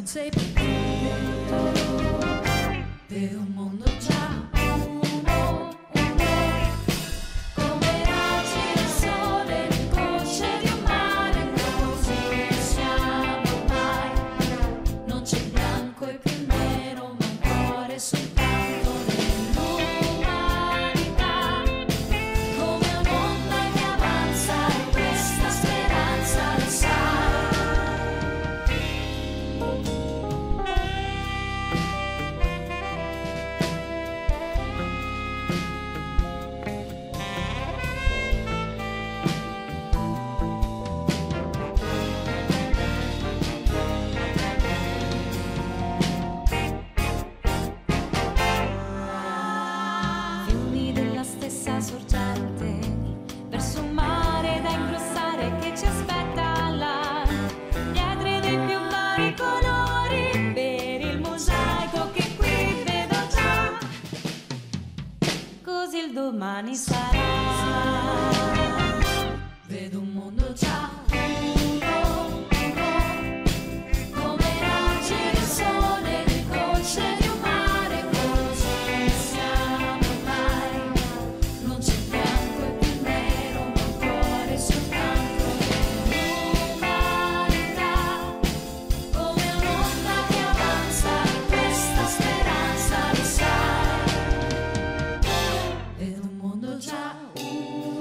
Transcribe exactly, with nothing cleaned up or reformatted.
sei più tu, vedo un mondo già uno, uno, come raggi del sole in gocce di un mare, così siamo ormai, non c'è il bianco e più il nero, ma un cuore soltanto nell'umanità, come un'onda che avanza e questa speranza lo sa. Fiumi della stessa sorgente, verso un mare da ingrossare che ci aspetta là, pietre dei più vari colori per il mosaico che qui vedo già, così il domani sarà. Vedo un mondo già uno, uno, come raggi del sole di gocce di un mare, così siamo ormai, non c'è bianco e più nero, ma un cuore soltanto nell'umanità, come un'onda che avanza e questa speranza lo sa. Vedo un mondo già uno.